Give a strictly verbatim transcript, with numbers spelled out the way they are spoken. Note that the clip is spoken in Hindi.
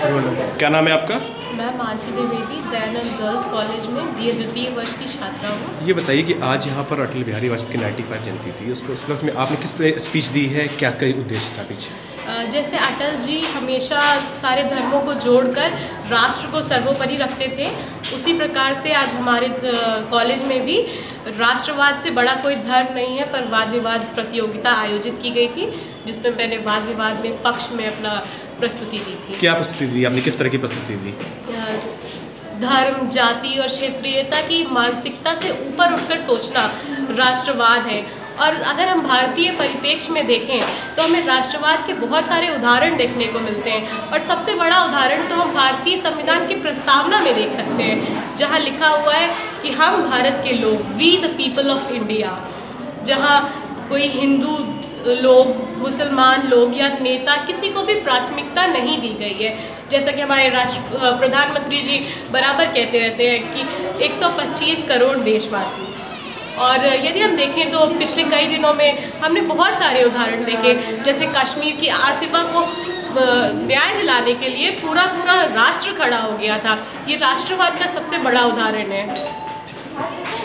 क्या नाम है आपका? मैं मानसी द्विवेदी दयानंद गर्ल्स कॉलेज में बी ए द्वितीय वर्ष की छात्रा हूँ। ये बताइए कि आज यहाँ पर अटल बिहारी वाजपेयी की पचानवे जयंती थी, उसको उस वक्त में आपने किस पे स्पीच दी है, क्या इसका उद्देश्य था पीछे? जैसे अटल जी हमेशा सारे धर्मों को जोड़कर राष्ट्र को सर्वोपरि रखते थे, उसी प्रकार से आज हमारे कॉलेज में भी राष्ट्रवाद से बड़ा कोई धर्म नहीं है, पर वाद विवाद प्रतियोगिता आयोजित की गई थी, जिसमें मैंने वाद विवाद में पक्ष में अपना प्रस्तुति दी थी। क्या प्रस्तुति दी आपने, किस तरह की प्रस्तुति दी? धर्म, जाति और क्षेत्रीयता की मानसिकता से ऊपर उठकर सोचना राष्ट्रवाद है। और अगर हम भारतीय परिप्रेक्ष्य में देखें तो हमें राष्ट्रवाद के बहुत सारे उदाहरण देखने को मिलते हैं, और सबसे बड़ा उदाहरण तो हम भारतीय संविधान की प्रस्तावना में देख सकते हैं, जहां लिखा हुआ है कि हम भारत के लोग, we the people of India, जहां कोई हिंदू लोग, मुसलमान लोग या नेता, किसी को भी प्राथमिकता नहीं दी गई है। जैसा कि हमारे राष्ट्र प्रधानमंत्री जी बराबर कहते रहते हैं कि एक सौ पच्चीस करोड़ देशवासी। और यदि हम देखें तो पिछले कई दिनों में हमने बहुत सारे उदाहरण देखे, जैसे कश्मीर की आसिफा को न्याय दिलाने के लिए पूरा पूरा राष्ट्र खड़ा हो गया था। ये राष्ट्रवाद का सबसे बड़ा उदाहरण है।